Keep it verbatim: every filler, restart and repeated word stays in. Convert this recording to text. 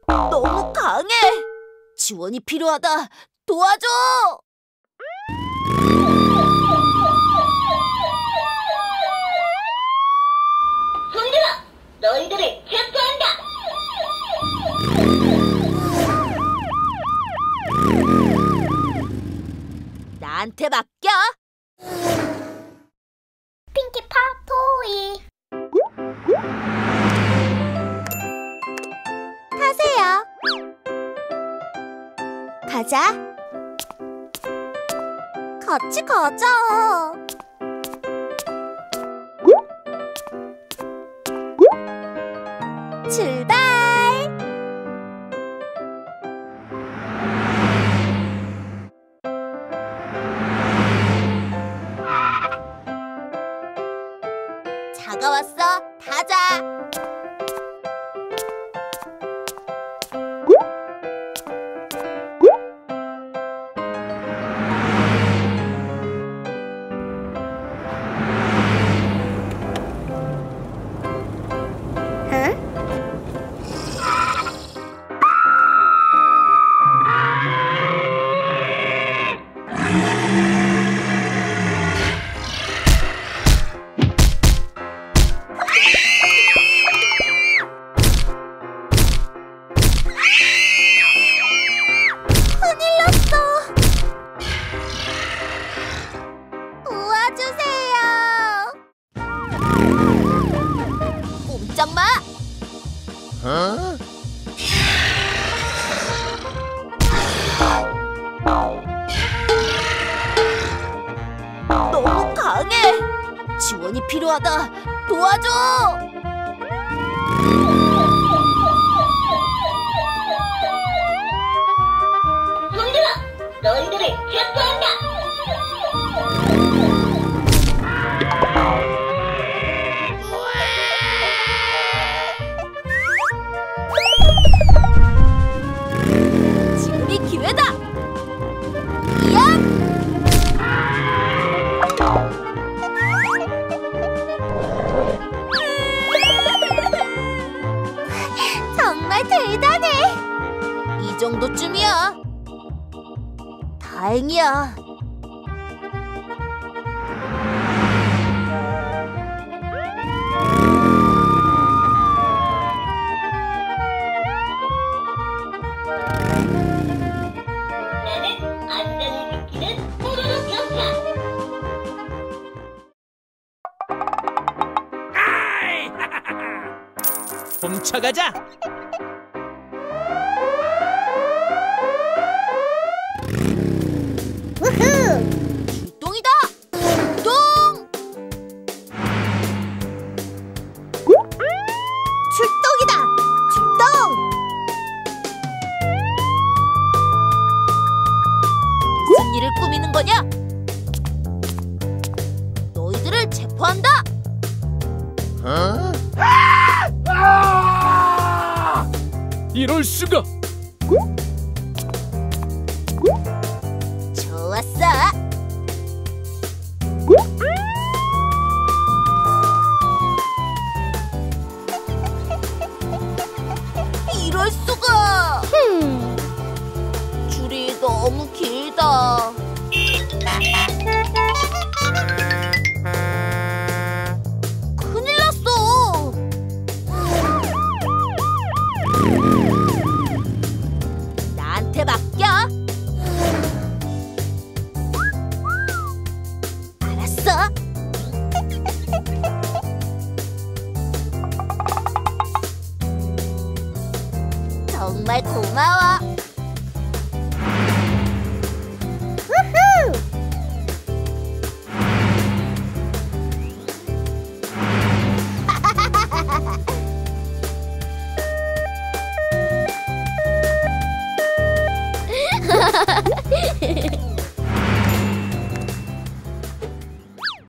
너무 강해! 지원이 필요하다! 도와줘! 손들어! 너희들을 체포한다! 나한테 맡겨! 핑키파 토이 타세요. 가자. 같이 가자. 출발. 차가 왔어. 타자. 꼼짝마! 어? 너무 강해! 지원이 필요하다! 도와줘! 손들어! 너희들을 체포한다! 지금이 기회다! 이야! 정말 대단해! 이 정도쯤이야. 다행이야. 나는 안전을 지키는 뽀로로 경찰! 훔쳐가자. 출동이다! 출동! 출동이다! 출동! 무슨 일을 꾸미는 거냐? 너희들을 체포한다! 어? 이럴 수가. 좋았어! 이럴 수가! 줄이 너무 길다. 큰일 났어! 나한테 맡겨! 알았어! 정말 고마워! 우후!